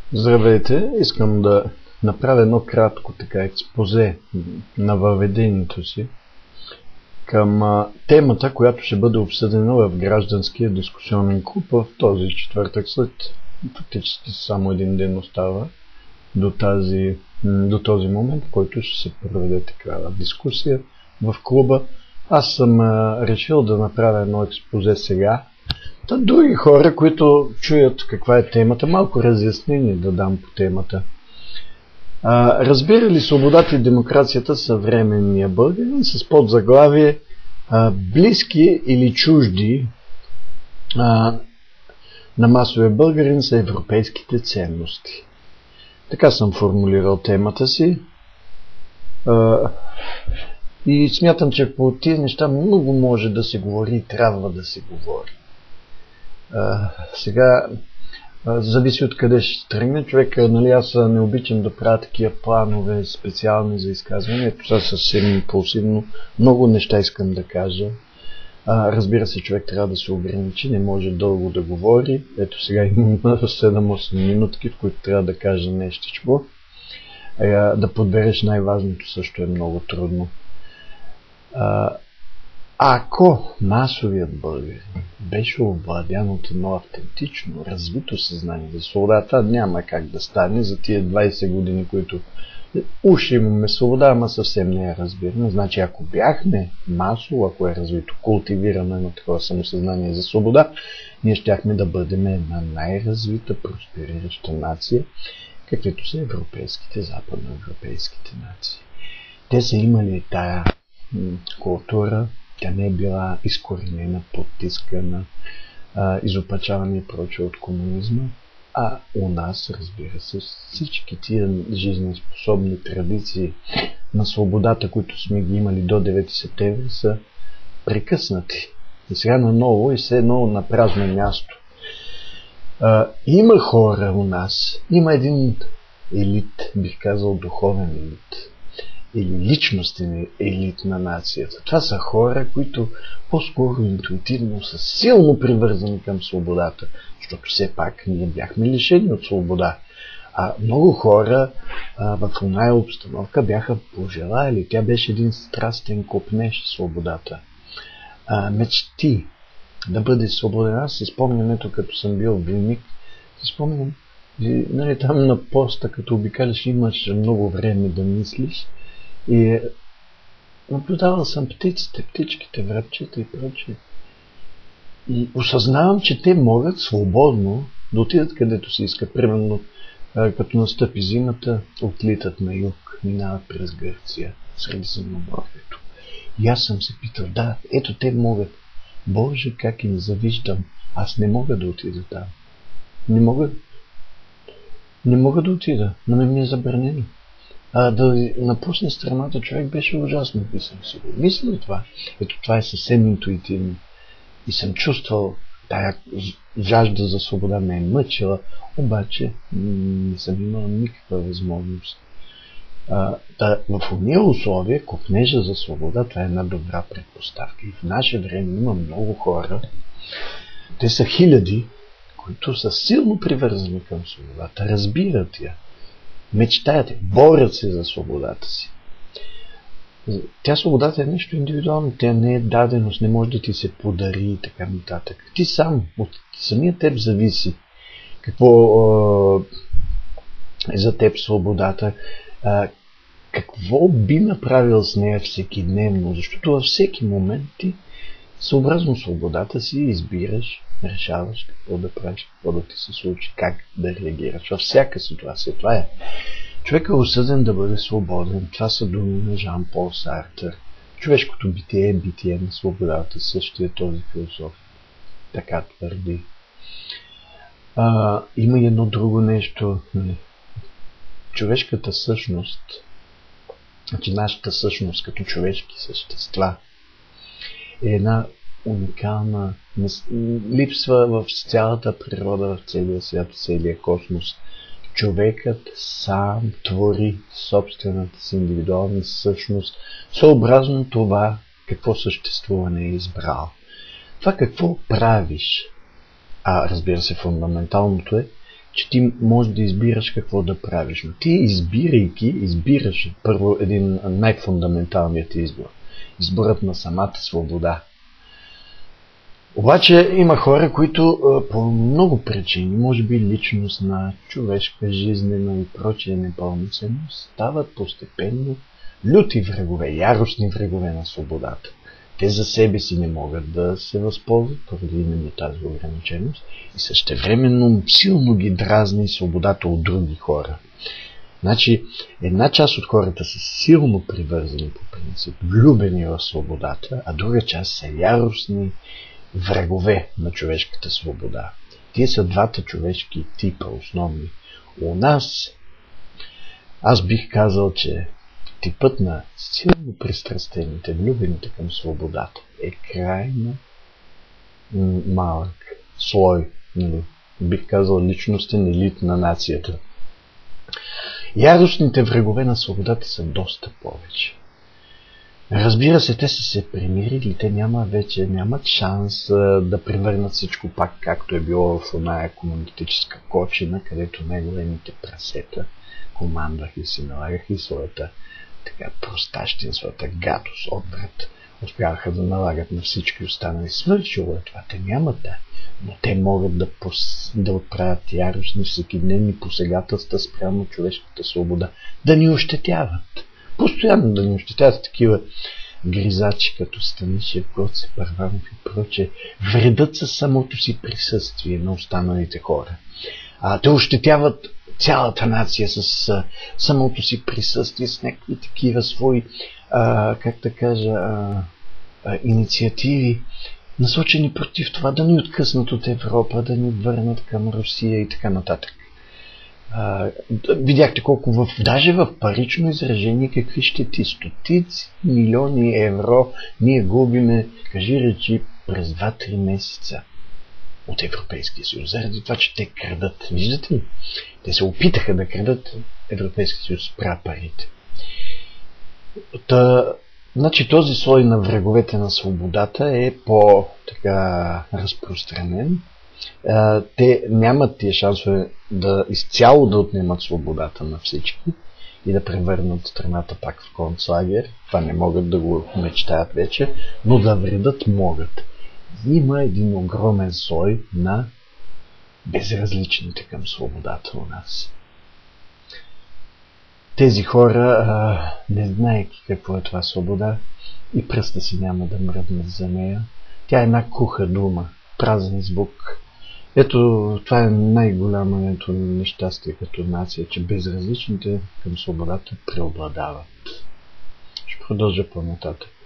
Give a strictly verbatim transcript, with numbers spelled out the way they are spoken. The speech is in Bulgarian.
Здравейте! Искам да направя едно кратко така експозе на въведението си към а, темата, която ще бъде обсъдена в гражданския дискусионен клуб в този четвъртък, след фактически само един ден остава до, тази, до този момент, в който ще се проведе такава дискусия в клуба. Аз съм а, решил да направя едно експозе сега. Та други хора, които чуят каква е темата, малко разяснение да дам по темата. А, разбира ли свободата и демокрацията съвременния българин с подзаглавие а, близки или чужди а, на масовия българин са европейските ценности. Така съм формулирал темата си. А, и смятам, че по тези неща много може да се говори и трябва да се говори. Uh, сега uh, зависи от къде ще тръгне човек. Нали, аз не обичам да правя такива планове специални за изказване. Ето сега съвсем импулсивно. Много неща искам да кажа. Uh, разбира се, човек трябва да се ограничи. Не може дълго да говори. Ето сега имам седем-осем минутки, в които трябва да кажа нещичко. Uh, да подбереш най-важното също е много трудно. Uh, Ако масовият българин беше овладян от едно автентично, развито съзнание за свободата, няма как да стане за тия двайсет години, които уж имаме свобода, ама съвсем не я разбираме. Значи, ако бяхме масово, ако е развито, култивирано едно такова самосъзнание за свобода, ние щяхме да бъдем една най-развита, просперираща нация, каквито са европейските, западноевропейските нации. Те са имали тая култура. Тя не е била изкоренена, потискана, изопачавана и прочее от комунизма, а у нас, разбира се, всички тия жизнеспособни традиции на свободата, които сме ги имали до девети септември, са прекъснати. И сега наново и все едно на празно място. А, има хора у нас, има един елит, бих казал духовен елит, или личностен елит на нацията. Това са хора, които по-скоро интуитивно са силно привързани към свободата, защото все пак ние бяхме лишени от свобода. А много хора а, в оная обстановка бяха пожелали. Тя беше един страстен копнеж свободата. А, мечти да бъде свободен. Аз си спомням, ето като съм бил войник, си спомням, и, нали, там на поста, като обикаляш, имаш много време да мислиш. И наблюдавал съм птиците, птичките, врабчета и прочее. И осъзнавам, че те могат свободно да отидат където си искат. Примерно, като настъпи зимата, отлитат на юг, минават през Гърция, Средиземноморието. И аз съм се питал, да, ето те могат. Боже, как им завиждам. Аз не мога да отида там. Не мога, не мога да отида, но ми е забранено. А, да напусне страната човек беше ужасно, и съм си го мислил това. Ето това е съвсем интуитивно. И съм чувствал тая жажда за свобода ме е мъчила, обаче не съм имал никаква възможност. А, да, в уния условия, копнежа за свобода, това е една добра предпоставка. И в наше време има много хора, те са хиляди, които са силно привързани към свободата, разбират я. Мечтаят, борят се за свободата си. Тя свободата е нещо индивидуално, тя не е даденост, не може да ти се подари и така нататък. Ти сам, от самия теб зависи какво е за теб свободата, а, какво би направил с нея всеки дневно, защото във всеки момент ти, съобразно свободата си, избираш, решаваш какво да правиш, какво да ти се случи, как да реагираш във всяка ситуация. Това е. Човек е осъден да бъде свободен. Това са думи на Жан-Пол Сартър. Човешкото битие е битие на свободата. Същия този философ така твърди. А, има и едно друго нещо. Човешката същност, значи нашата същност като човешки същества, е една уникална, липсва в цялата природа, в целия свят, в целия космос. Човекът сам твори собствената си индивидуална същност, съобразно това какво съществуване е избрал. Това какво правиш, а разбира се фундаменталното е че ти можеш да избираш какво да правиш. Но ти избирайки, избираш първо един най-фундаменталният избор. Изборът на самата свобода. Обаче има хора, които по много причини, може би личностна, човешка, жизнена и прочие непълноценност, стават постепенно люти врагове, яростни врагове на свободата. Те за себе си не могат да се възползват поради именно тази ограниченост и същевременно силно ги дразни свободата от други хора. Значи, една част от хората са силно привързани по принцип, влюбени в свободата, а друга част са яростни врагове на човешката свобода. Тие са двата човешки типа основни. У нас, аз бих казал, че типът на силно пристрастените, влюбените към свободата е крайно малък слой, нали, бих казал личностен елит на нацията. Яростните врагове на свободата са доста повече. Разбира се, те са се примирили, те няма вече, нямат шанс а, да превърнат всичко пак както е било в оная комунистическа кочина, където най-големите прасета командваха и си налагаха и своята така простащин, своята гадост отвред. Успяваха да налагат на всички останали. Свършило е това, те нямат да, но те могат да, пос... да отправят яростни всекидневни посегателства спрямо човешката свобода, да ни ощетяват. Постоянно да ни ощетяват такива гризачи, като Станишев, Гоце, Първанов и прочее, вредят със самото си присъствие на останалите хора. А, те ощетяват цялата нация с а, самото си присъствие, с някакви такива свои, а, как да кажа, а, а, инициативи, насочени против това да ни откъснат от Европа, да ни върнат към Русия и така нататък. А, видяхте колко в, даже в парично изражение какви щети, стотици милиони евро ние губиме, кажи речи, през два-три месеца от Европейския съюз, заради това, че те крадат. Виждате ли? Те се опитаха да крадат, Европейския съюз спря парите. Та, значи този слой на враговете на свободата е по-така разпространен. А, те нямат тия шансове да изцяло да отнемат свободата на всички и да превърнат страната пак в концлагер. Това не могат да го мечтаят вече, но да вредят могат. Има един огромен слой на безразличните към свободата у нас. Тези хора, а, не знаейки какво е това свобода, и пръста си няма да мръднат за нея. Тя е една куха дума, празен звук. Ето, това е най-голямото нещастие като нация, че безразличните към свободата преобладават. Ще продължа по-нататък.